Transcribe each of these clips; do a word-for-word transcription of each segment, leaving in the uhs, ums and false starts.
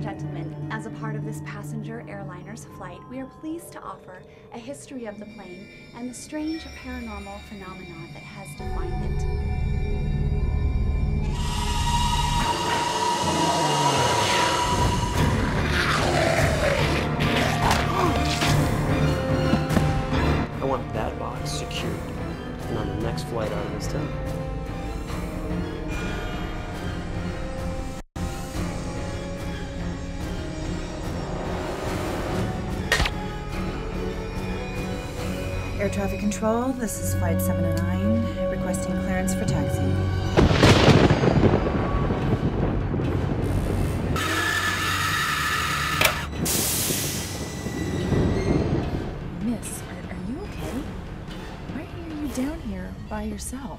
and gentlemen, as a part of this passenger airliner's flight, we are pleased to offer a history of the plane and the strange paranormal phenomenon that has defined it. I want that box secured, and on the next flight out of this town. Air traffic control, this is flight seven oh nine, requesting clearance for taxi. Miss, are, are you okay? Why are you down here by yourself?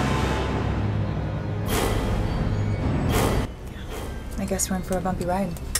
I guess we're in for a bumpy ride.